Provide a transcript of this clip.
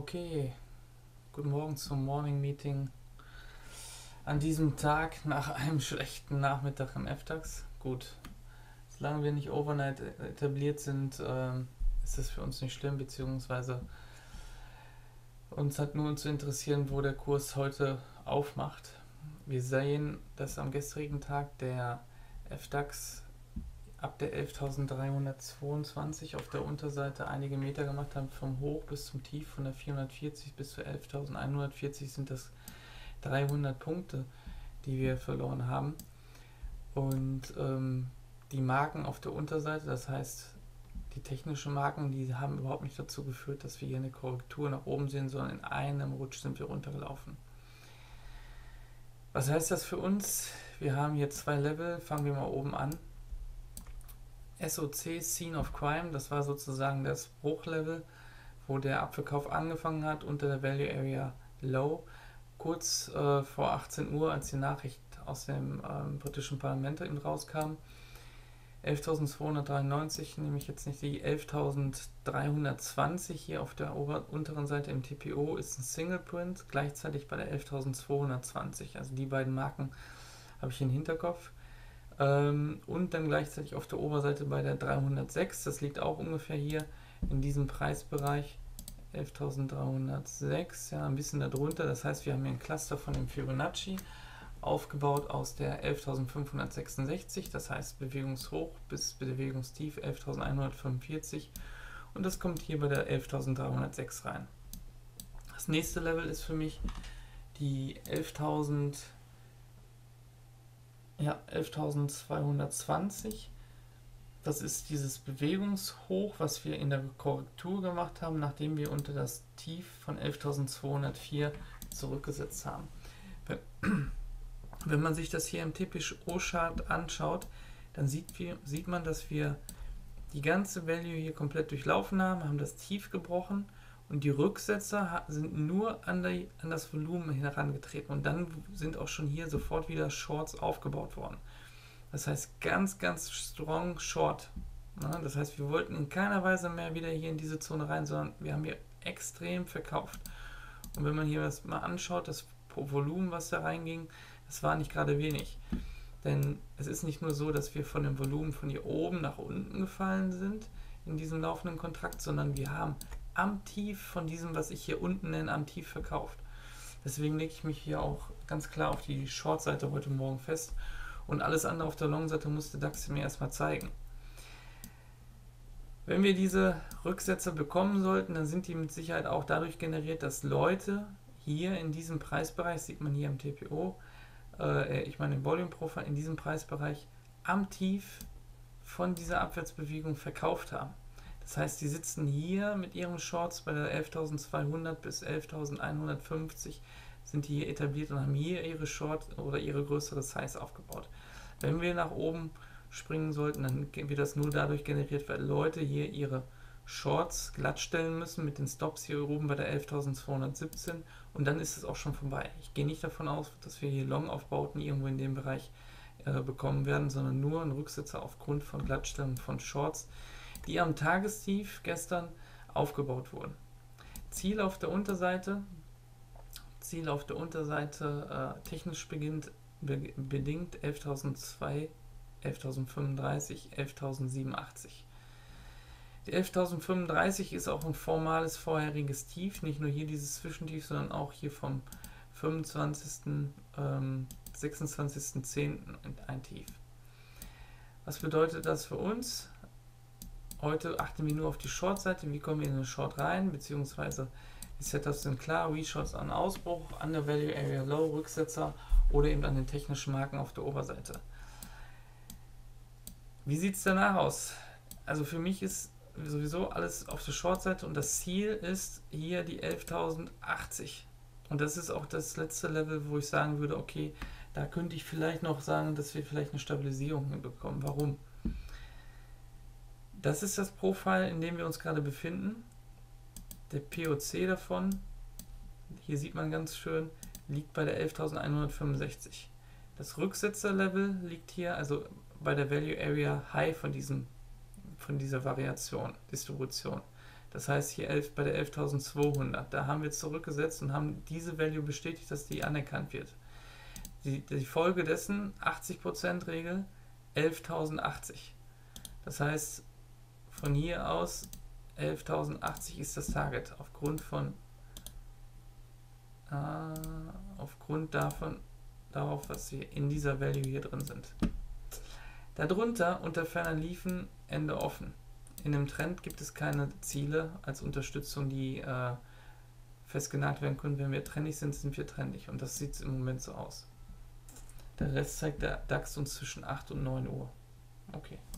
Okay, guten Morgen zum Morning Meeting an diesem Tag nach einem schlechten Nachmittag im FDAX. Gut, solange wir nicht overnight etabliert sind, ist das für uns nicht schlimm, beziehungsweise uns hat nur zu interessieren, wo der Kurs heute aufmacht. Wir sehen, dass am gestrigen Tag der FDAX ab der 11.322 auf der Unterseite einige Meter gemacht haben, vom Hoch bis zum Tief, von der 440 bis zur 11.140 sind das 300 Punkte, die wir verloren haben. Und die Marken auf der Unterseite, das heißt die technischen Marken, die haben überhaupt nicht dazu geführt, dass wir hier eine Korrektur nach oben sehen, sondern in einem Rutsch sind wir runtergelaufen. Was heißt das für uns? Wir haben hier zwei Level, fangen wir mal oben an. SOC, Scene of Crime, das war sozusagen das Bruchlevel, wo der Abverkauf angefangen hat unter der Value Area Low. Kurz vor 18 Uhr, als die Nachricht aus dem britischen Parlament eben rauskam. 11.293, nehme ich jetzt nicht die 11.320 hier auf der unteren Seite im TPO ist ein Single Print, gleichzeitig bei der 11.220. Also die beiden Marken habe ich im Hinterkopf. Und dann gleichzeitig auf der Oberseite bei der 306, das liegt auch ungefähr hier in diesem Preisbereich, 11.306, ja, ein bisschen darunter. Das heißt, wir haben hier ein Cluster von dem Fibonacci aufgebaut aus der 11.566, das heißt Bewegungshoch bis Bewegungstief 11.145 und das kommt hier bei der 11.306 rein. Das nächste Level ist für mich die 11.220. Das ist dieses Bewegungshoch, was wir in der Korrektur gemacht haben, nachdem wir unter das Tief von 11.204 zurückgesetzt haben. Wenn man sich das hier im TPO-Chart anschaut, dann sieht man, dass wir die ganze Value hier komplett durchlaufen haben das Tief gebrochen und die Rücksetzer sind nur an das Volumen herangetreten und dann sind auch schon hier sofort wieder Shorts aufgebaut worden. Das heißt ganz, ganz strong Short. Das heißt, wir wollten in keiner Weise mehr wieder hier in diese Zone rein, sondern wir haben hier extrem verkauft. Und wenn man hier das mal anschaut, das Volumen, was da reinging, das war nicht gerade wenig. Denn es ist nicht nur so, dass wir von dem Volumen von hier oben nach unten gefallen sind in diesem laufenden Kontrakt, sondern wir haben am Tief von diesem, was ich hier unten nenne, am Tief verkauft. Deswegen lege ich mich hier auch ganz klar auf die Short-Seite heute Morgen fest und alles andere auf der Long-Seite musste DAX mir erstmal zeigen. Wenn wir diese Rücksätze bekommen sollten, dann sind die mit Sicherheit auch dadurch generiert, dass Leute hier in diesem Preisbereich, sieht man hier im TPO, ich meine im Volume Profile, in diesem Preisbereich am Tief von dieser Abwärtsbewegung verkauft haben. Das heißt, die sitzen hier mit ihren Shorts bei der 11.200 bis 11.150, sind die hier etabliert und haben hier ihre Short oder ihre größere Size aufgebaut. Wenn wir nach oben springen sollten, dann wird das nur dadurch generiert, weil Leute hier ihre Shorts glattstellen müssen mit den Stops hier oben bei der 11.217 und dann ist es auch schon vorbei. Ich gehe nicht davon aus, dass wir hier Long-Aufbauten irgendwo in dem Bereich bekommen werden, sondern nur ein Rücksetzer aufgrund von Glattstellen von Shorts, die am Tagestief gestern aufgebaut wurden. Ziel auf der Unterseite technisch bedingt 11.002, 11.035, 11.087. Die 11.035 ist auch ein formales vorheriges Tief, nicht nur hier dieses Zwischentief, sondern auch hier vom 25., 26.10. ein Tief. Was bedeutet das für uns? Heute achten wir nur auf die Short-Seite, wie kommen wir in den Short rein, beziehungsweise die Setups sind klar, Reshots an Ausbruch, an der Value Area Low, Rücksetzer oder eben an den technischen Marken auf der Oberseite. Wie sieht es danach aus? Also für mich ist sowieso alles auf der Short-Seite und das Ziel ist hier die 11.080 und das ist auch das letzte Level, wo ich sagen würde, okay, da könnte ich vielleicht noch sagen, dass wir vielleicht eine Stabilisierung hinbekommen. Warum? Das ist das Profil, in dem wir uns gerade befinden. Der POC davon, hier sieht man ganz schön, liegt bei der 11.165. Das Rücksetzer-Level liegt hier, also bei der Value Area High von dieser Distribution. Das heißt hier bei der 11.200, da haben wir zurückgesetzt und haben diese Value bestätigt, dass die anerkannt wird. Die Folge dessen, 80% Regel, 11.080. Das heißt, von hier aus 11.080 ist das Target aufgrund darauf, was wir in dieser Value hier drin sind. Darunter, unter ferner Liefen, Ende offen. In einem Trend gibt es keine Ziele als Unterstützung, die festgenagelt werden können. Wenn wir trendig sind, sind wir trendig. Und das sieht im Moment so aus. Der Rest zeigt der DAX uns zwischen 8 und 9 Uhr. Okay.